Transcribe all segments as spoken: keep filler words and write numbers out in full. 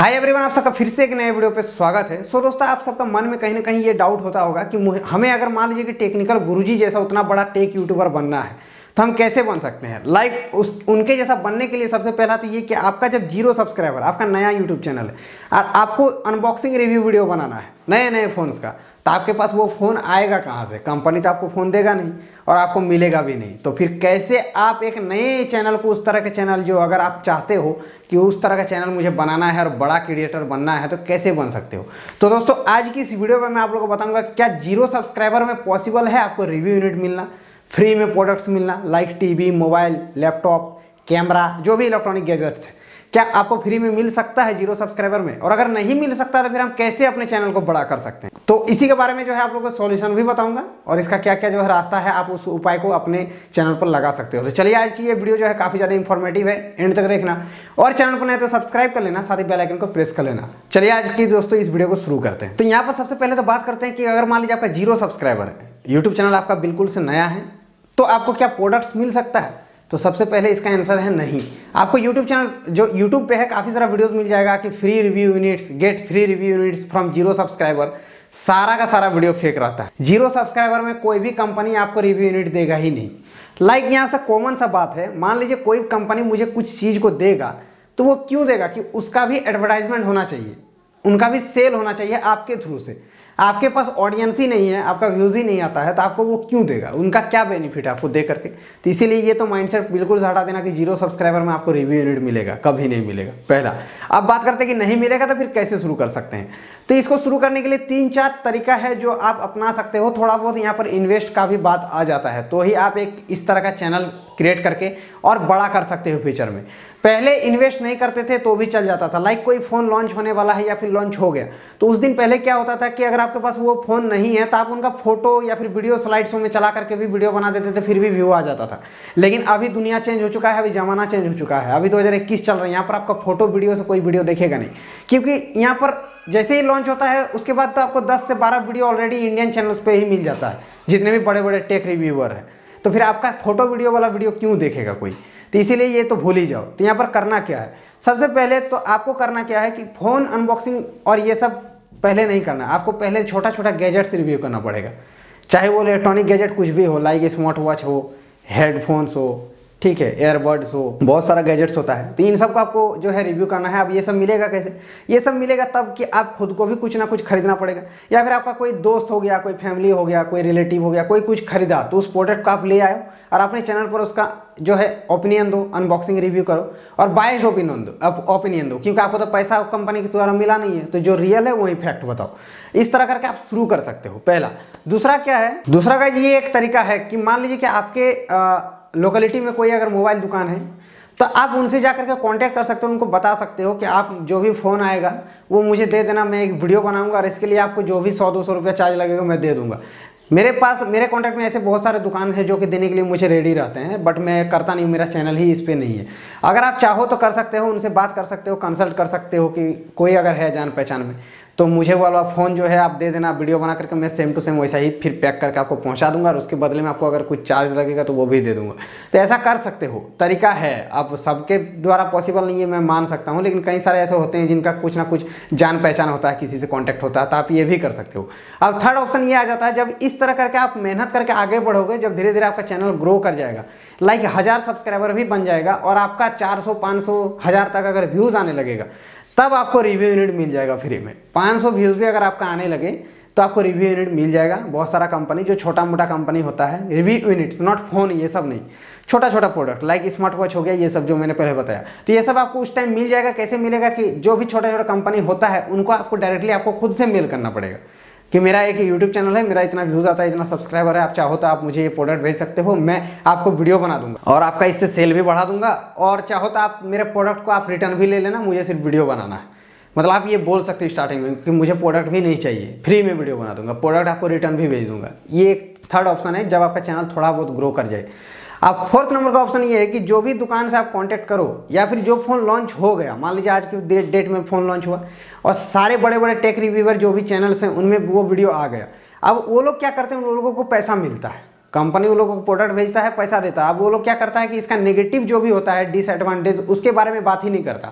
Hi everyone, आप सबका फिर से एक नए वीडियो पे स्वागत है। सो दोस्तों, आप सबका मन में कहीं ना कहीं ये डाउट होता होगा कि हमें अगर मान लीजिए कि टेक्निकल गुरुजी जैसा उतना बड़ा टेक यूट्यूबर बनना है तो हम कैसे बन सकते हैं। लाइक like, उस उनके जैसा बनने के लिए सबसे पहला तो ये कि आपका जब जीरो सब्सक्राइबर, आपका नया यूट्यूब चैनल है और आपको अनबॉक्सिंग रिव्यू वीडियो बनाना है नए नए फ़ोन्स का, तो आपके पास वो फ़ोन आएगा कहाँ से? कंपनी तो आपको फ़ोन देगा नहीं और आपको मिलेगा भी नहीं। तो फिर कैसे आप एक नए चैनल को, उस तरह के चैनल जो अगर आप चाहते हो कि उस तरह का चैनल मुझे बनाना है और बड़ा क्रिएटर बनना है, तो कैसे बन सकते हो? तो दोस्तों, आज की इस वीडियो में मैं आप लोगों को बताऊंगा क्या जीरो सब्सक्राइबर में पॉसिबल है आपको रिव्यू यूनिट मिलना, फ्री में प्रोडक्ट्स मिलना, like TV, mobile, laptop, camera, जो भी इलेक्ट्रॉनिक गैजेट्स है, क्या आपको फ्री में मिल सकता है जीरो सब्सक्राइबर में? और अगर नहीं मिल सकता तो फिर हम कैसे अपने चैनल को बड़ा कर सकते हैं? तो इसी के बारे में जो है आप लोगों को सॉल्यूशन भी बताऊंगा और इसका क्या क्या जो है रास्ता है, आप उस उपाय को अपने चैनल पर लगा सकते हो। तो चलिए, आज की ये वीडियो जो है काफी ज्यादा इंफॉर्मेटिव है, एंड तक देखना और चैनल को नए तो सब्सक्राइब कर लेना, साथ ही बेल आइकन को प्रेस कर लेना। चलिए आज की दोस्तों इस वीडियो को शुरू करते हैं। तो यहाँ पर सबसे पहले तो बात करते हैं कि अगर मान लीजिए आपका जीरो सब्सक्राइबर है, यूट्यूब चैनल आपका बिल्कुल से नया है, तो आपको क्या प्रोडक्ट्स मिल सकता है? तो सबसे पहले इसका आंसर है नहीं। आपको YouTube चैनल जो YouTube पे है काफ़ी सारा वीडियोस मिल जाएगा कि free review units, get free review units from zero subscriber. सारा का सारा वीडियो फेक रहता है। जीरो सब्सक्राइबर में कोई भी कंपनी आपको रिव्यू यूनिट देगा ही नहीं। लाइक यहाँ से कॉमन सा बात है, मान लीजिए कोई कंपनी मुझे कुछ चीज़ को देगा तो वो क्यों देगा कि उसका भी एडवर्टाइजमेंट होना चाहिए, उनका भी सेल होना चाहिए आपके थ्रू से। आपके पास ऑडियंस ही नहीं है, आपका व्यूज़ ही नहीं आता है, तो आपको वो क्यों देगा? उनका क्या बेनिफिट है आपको दे करके? तो इसीलिए ये तो माइंडसेट बिल्कुल से हटा देना कि जीरो सब्सक्राइबर में आपको रिव्यू यूनिट मिलेगा, कभी नहीं मिलेगा। पहला। अब बात करते हैं कि नहीं मिलेगा तो फिर कैसे शुरू कर सकते हैं। तो इसको शुरू करने के लिए तीन चार तरीका है जो आप अपना सकते हो। थोड़ा बहुत यहाँ पर इन्वेस्ट का भी बात आ जाता है, तो ही आप एक इस तरह का चैनल क्रिएट करके और बड़ा कर सकते हो फ्यूचर में। पहले इन्वेस्ट नहीं करते थे तो भी चल जाता था। लाइक कोई फ़ोन लॉन्च होने वाला है या फिर लॉन्च हो गया, तो उस दिन पहले क्या होता था कि अगर आपके पास वो फ़ोन नहीं है तो आप उनका फोटो या फिर वीडियो स्लाइड शो में चला करके भी वीडियो बना देते थे, फिर भी व्यू आ जाता था। लेकिन अभी दुनिया चेंज हो चुका है, अभी ज़माना चेंज हो चुका है। अभी दो हज़ार इक्कीस चल रहा है, यहाँ पर आपका फोटो वीडियो से कोई वीडियो देखेगा नहीं, क्योंकि यहाँ पर जैसे ही लॉन्च होता है उसके बाद तो आपको दस से बारह वीडियो ऑलरेडी इंडियन चैनल्स पे ही मिल जाता है, जितने भी बड़े बड़े टेक रिव्यूअर हैं। तो फिर आपका फोटो वीडियो वाला वीडियो क्यों देखेगा कोई? तो इसीलिए ये तो भूल ही जाओ। तो यहाँ पर करना क्या है? सबसे पहले तो आपको करना क्या है कि फ़ोन अनबॉक्सिंग और ये सब पहले नहीं करना। आपको पहले छोटा छोटा गैजेट्स रिव्यू करना पड़ेगा, चाहे वो इलेक्ट्रॉनिक गैजेट कुछ भी हो, लाइक स्मार्ट वॉच हो, हेडफोन्स हो, ठीक है, एयरबड्स हो, बहुत सारा गैजेट्स होता है। तो इन सब को आपको जो है रिव्यू करना है। अब ये सब मिलेगा कैसे? ये सब मिलेगा तब कि आप खुद को भी कुछ ना कुछ खरीदना पड़ेगा, या फिर आपका कोई दोस्त हो गया, कोई फैमिली हो गया, कोई रिलेटिव हो गया, कोई कुछ खरीदा तो उस प्रोडक्ट को आप ले आए और अपने चैनल पर उसका जो है ओपिनियन दो, अनबॉक्सिंग रिव्यू करो और बायस्ड ओपिनियन दो ओपिनियन दो क्योंकि आपको तो पैसा कंपनी के द्वारा मिला नहीं है, तो जो रियल है वही फैक्ट बताओ। इस तरह करके आप शुरू कर सकते हो, पहला। दूसरा क्या है? दूसरा का ये एक तरीका है कि मान लीजिए कि आपके आ, लोकेलिटी में कोई अगर मोबाइल दुकान है तो आप उनसे जाकर के कांटेक्ट कर सकते हो, उनको बता सकते हो कि आप जो भी फ़ोन आएगा वो मुझे दे देना, मैं एक वीडियो बनाऊंगा और इसके लिए आपको जो भी सौ दो सौ रुपया चार्ज लगेगा मैं दे दूंगा। मेरे पास, मेरे कॉन्टैक्ट में ऐसे बहुत सारे दुकान हैं जो कि देने के लिए मुझे रेडी रहते हैं, बट मैं करता नहीं, मेरा चैनल ही इस पर नहीं है। अगर आप चाहो तो कर सकते हो, उनसे बात कर सकते हो, कंसल्ट कर सकते हो कि कोई अगर है जान पहचान में तो मुझे वाला फ़ोन जो है आप दे देना, वीडियो बना करके मैं सेम टू सेम वैसा ही फिर पैक करके आपको पहुंचा दूंगा और उसके बदले में आपको अगर कुछ चार्ज लगेगा तो वो भी दे दूंगा। तो ऐसा कर सकते हो, तरीका है। अब सबके द्वारा पॉसिबल नहीं है, मैं मान सकता हूं, लेकिन कई सारे ऐसे होते हैं जिनका कुछ ना कुछ जान पहचान होता है, किसी से कॉन्टैक्ट होता है, तो आप ये भी कर सकते हो। अब थर्ड ऑप्शन ये आ जाता है, जब इस तरह करके आप मेहनत करके आगे बढ़ोगे, जब धीरे धीरे आपका चैनल ग्रो कर जाएगा, लाइक हज़ार सब्सक्राइबर भी बन जाएगा और आपका चार सौ पाँच सौ हज़ार तक अगर व्यूज़ आने लगेगा, तब आपको रिव्यू यूनिट मिल जाएगा फ्री में। पाँच सौ व्यूज़ भी अगर आपका आने लगे तो आपको रिव्यू यूनिट मिल जाएगा। बहुत सारा कंपनी जो छोटा मोटा कंपनी होता है, रिव्यू यूनिट्स, नॉट फोन, ये सब नहीं, छोटा छोटा प्रोडक्ट लाइक स्मार्ट वॉच हो गया, ये सब जो मैंने पहले बताया, तो ये सब आपको उस टाइम मिल जाएगा। कैसे मिलेगा कि जो भी छोटा छोटा कंपनी होता है उनको आपको डायरेक्टली आपको खुद से मेल करना पड़ेगा कि मेरा एक यूट्यूब चैनल है, मेरा इतना व्यूज़ आता है, इतना सब्सक्राइबर है, आप चाहो तो आप मुझे ये प्रोडक्ट भेज सकते हो, मैं आपको वीडियो बना दूंगा और आपका इससे सेल भी बढ़ा दूंगा, और चाहो तो आप मेरे प्रोडक्ट को आप रिटर्न भी ले लेना, मुझे सिर्फ वीडियो बनाना है। मतलब आप ये बोल सकते हो स्टार्टिंग में कि मुझे प्रोडक्ट भी नहीं चाहिए, फ्री में वीडियो बना दूंगा, प्रोडक्ट आपको रिटर्न भी भेज दूंगा। ये एक थर्ड ऑप्शन है जब आपका चैनल थोड़ा बहुत ग्रो कर जाए। अब फोर्थ नंबर का ऑप्शन ये है कि जो भी दुकान से आप कांटेक्ट करो या फिर जो फ़ोन लॉन्च हो गया, मान लीजिए आज की डेट में फ़ोन लॉन्च हुआ और सारे बड़े बड़े टेक रिव्यूअर जो भी चैनल्स हैं उनमें वो वीडियो आ गया। अब वो लोग क्या करते हैं, उन लोगों को पैसा मिलता है, कंपनी उन लोगों को प्रोडक्ट भेजता है, पैसा देता है। अब वो लोग क्या करता है कि इसका नेगेटिव जो भी होता है, डिसएडवांटेज, उसके बारे में बात ही नहीं करता।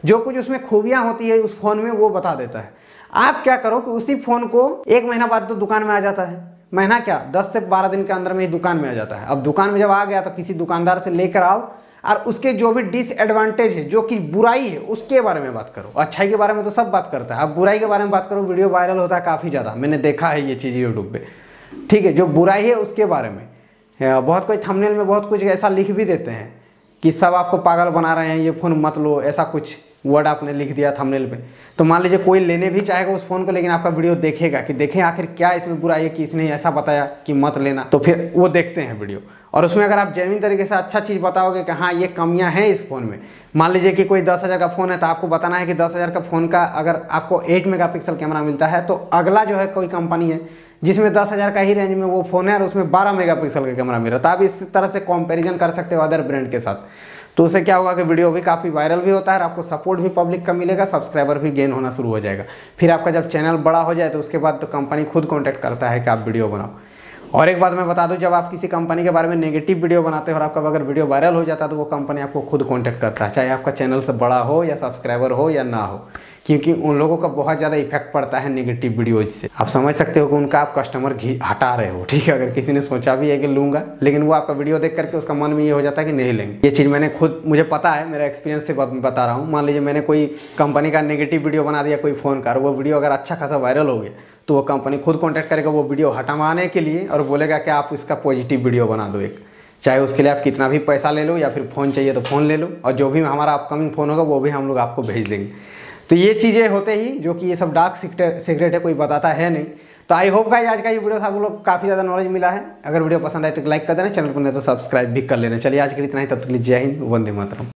जो कुछ उसमें खूबियाँ होती है उस फ़ोन में वो बता देता है। आप क्या करो कि उसी फ़ोन को एक महीना बाद तो दुकान में आ जाता है, महीना क्या दस से बारह दिन के अंदर में ही दुकान में आ जाता है। अब दुकान में जब आ गया तो किसी दुकानदार से लेकर आओ और उसके जो भी डिसएडवांटेज है, जो कि बुराई है, उसके बारे में बात करो। अच्छाई के बारे में तो सब बात करता है, अब बुराई के बारे में बात करो, वीडियो वायरल होता है काफ़ी ज़्यादा, मैंने देखा है ये चीज़ यूट्यूब पे। ठीक है, जो बुराई है उसके बारे में बहुत कोई थंबनेल में बहुत कुछ ऐसा लिख भी देते हैं कि सब आपको पागल बना रहे हैं, ये फ़ोन मत लो, ऐसा कुछ वर्ड आपने लिख दिया थंबनेल पे। तो मान लीजिए कोई लेने भी चाहेगा उस फ़ोन को, लेकिन आपका वीडियो देखेगा कि देखें आखिर क्या इसमें बुराई है कि इसने ऐसा बताया कि मत लेना, तो फिर वो देखते हैं वीडियो। और उसमें अगर आप जेन्युइन तरीके से अच्छा चीज़ बताओगे कि हाँ ये कमियां हैं इस फ़ोन में, मान लीजिए कि कोई दस हज़ार का फ़ोन है तो आपको बताना है कि दस हज़ार का फ़ोन का अगर आपको एट मेगापिक्सल कैमरा मिलता है तो अगला जो है कोई कंपनी है जिसमें दस हज़ार का ही रेंज में वो फ़ोन है और उसमें बारह मेगापिक्सल का कैमरा मिल रहा है, तो आप इस तरह से कंपैरिजन कर सकते हो अदर ब्रांड के साथ। तो उससे क्या होगा कि वीडियो भी काफ़ी वायरल भी होता है और आपको सपोर्ट भी पब्लिक का मिलेगा, सब्सक्राइबर भी गेन होना शुरू हो जाएगा। फिर आपका जब चैनल बड़ा हो जाए तो उसके बाद तो कंपनी खुद कॉन्टैक्ट करता है कि आप वीडियो बनाओ। और एक बात मैं बता दूं, जब आप किसी कंपनी के बारे में नेगेटिव वीडियो बनाते हो और आपका अगर वीडियो वायरल हो जाता है तो वो कंपनी आपको खुद कॉन्टैक्ट करता है, चाहे आपका चैनल से बड़ा हो या सब्सक्राइबर हो या ना हो, क्योंकि उन लोगों का बहुत ज़्यादा इफेक्ट पड़ता है नेगेटिव वीडियोज से। आप समझ सकते हो कि उनका आप कस्टमर हटा रहे हो। ठीक है, अगर किसी ने सोचा भी है कि लूँगा, लेकिन वो आपका वीडियो देख करके उसका मन में ये हो जाता है कि नहीं लेंगे। ये चीज़ मैंने खुद, मुझे पता है, मेरा एक्सपीरियंस से बता रहा हूँ। मान लीजिए मैंने कोई कंपनी का नेगेटिव वीडियो बना दिया कोई फ़ोन का, और वो वीडियो अगर अच्छा खासा वायरल हो गया तो वो कंपनी खुद कॉन्टैक्ट करेगा वो वीडियो हटवाने के लिए और बोलेगा कि आप इसका पॉजिटिव वीडियो बना दो एक, चाहे उसके लिए आप कितना भी पैसा ले लो या फिर फ़ोन चाहिए तो फ़ोन ले लो, और जो भी हमारा अपकमिंग फ़ोन होगा वो भी हम लोग आपको भेज देंगे। तो ये चीज़ें होते ही, जो कि ये सब डार्क सीक्रेट है, कोई बताता है नहीं। तो आई होप गाइस आज का ये वीडियो से आप लोग काफ़ी ज़्यादा नॉलेज मिला है। अगर वीडियो पसंद आए तो लाइक कर देना, चैनल को नहीं तो सब्सक्राइब भी कर लेना। चलिए आज के लिए इतना ही, तब तक के लिए जय हिंद, वंदे मातरम।